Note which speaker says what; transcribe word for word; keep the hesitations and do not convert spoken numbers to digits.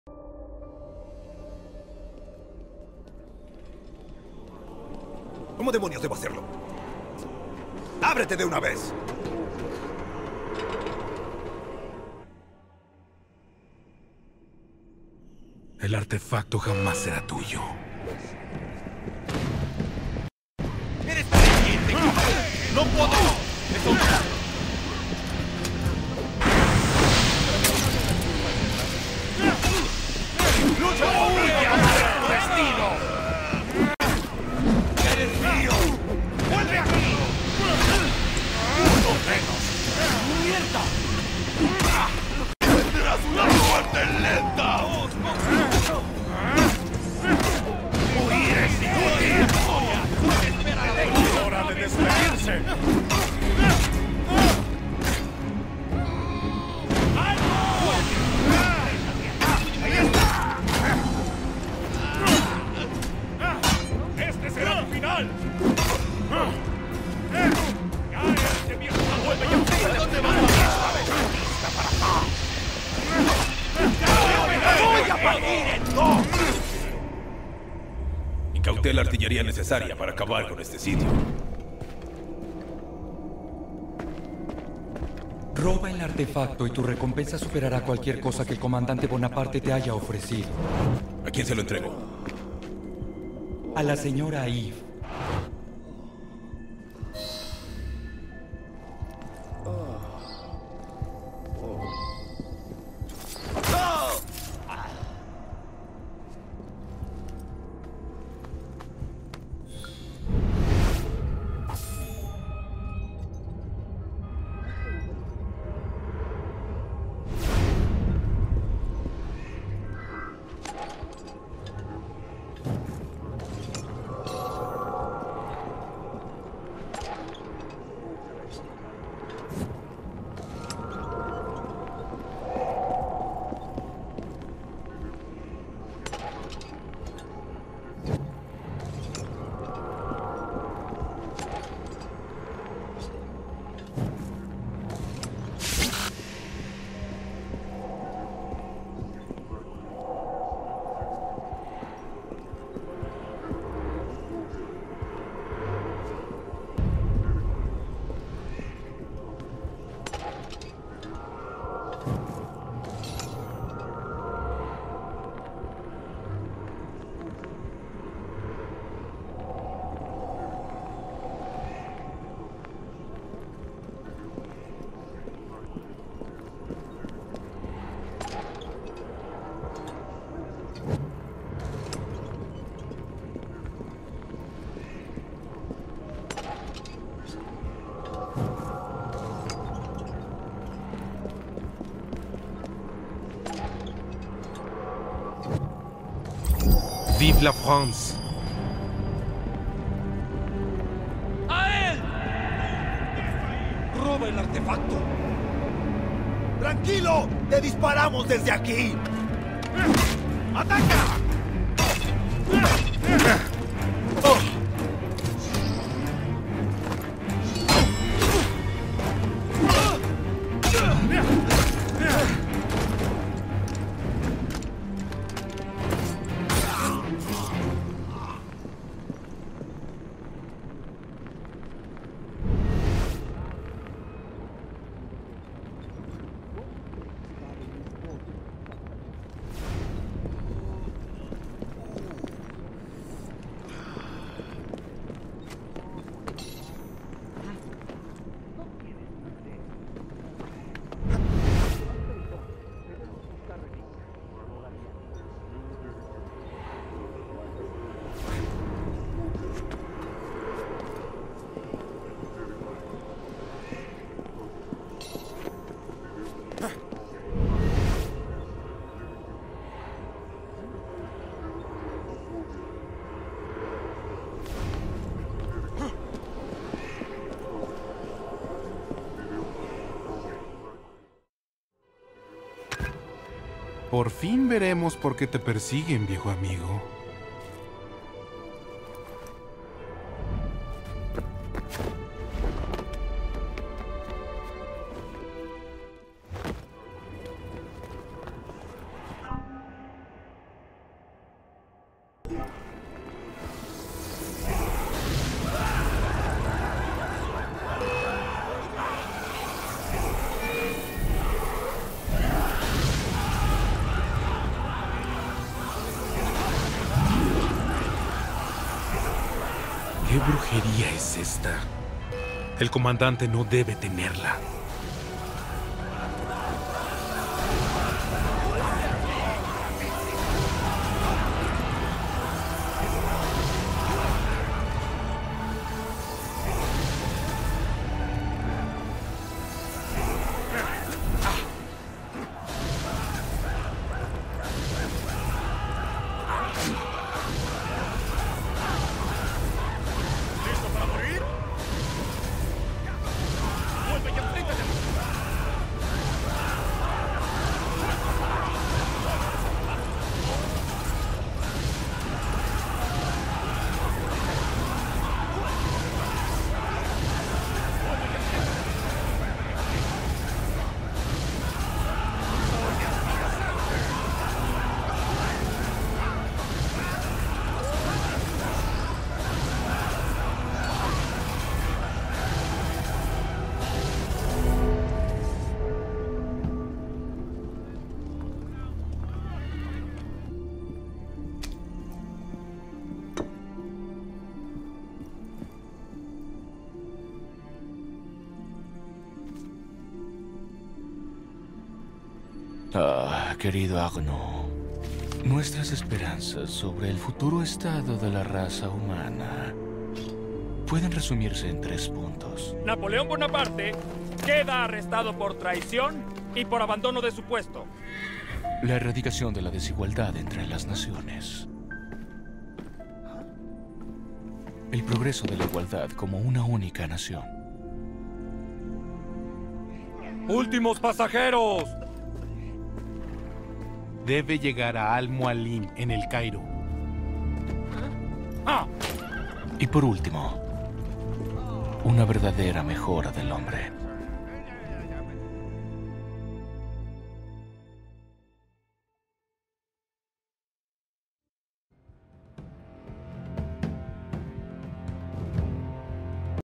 Speaker 1: ¿Cómo demonios debo hacerlo? ¡Ábrete de una vez!
Speaker 2: El artefacto jamás será tuyo.
Speaker 1: ¡Eres creyente! ¡No puedo! ¡Eso no! ¡Lucha por tu destino! ¡Eres mío! ¡Vuelve aquí! ¡Uno menos! ¡Mierda! ¡Tendrás una muerte lenta! ¡Huir es inútil! ¡Es hora de despedirse!
Speaker 3: Incauté la artillería necesaria para acabar con este sitio.
Speaker 4: Roba el artefacto y tu recompensa superará cualquier cosa que el comandante Bonaparte te haya ofrecido.
Speaker 3: ¿A quién se lo entrego?
Speaker 4: A la señora Eve.
Speaker 2: Vive la France.
Speaker 1: ¡A él! ¡Roba el artefacto! ¡Tranquilo! ¡Te disparamos desde aquí! ¡Ataca! ¡Oh!
Speaker 2: Por fin veremos por qué te persiguen, viejo amigo. ¿Qué brujería es esta? El comandante no debe tenerla.
Speaker 5: Ah, querido Agno, nuestras esperanzas sobre el futuro estado de la raza humana pueden resumirse en tres puntos.
Speaker 6: Napoleón Bonaparte queda arrestado por traición y por abandono de su puesto.
Speaker 5: La erradicación de la desigualdad entre las naciones. El progreso de la igualdad como una única nación.
Speaker 6: ¡Últimos pasajeros!
Speaker 2: Debe llegar a Al-Mualim, en el Cairo.
Speaker 6: ¡Ah!
Speaker 5: Y por último, una verdadera mejora del hombre.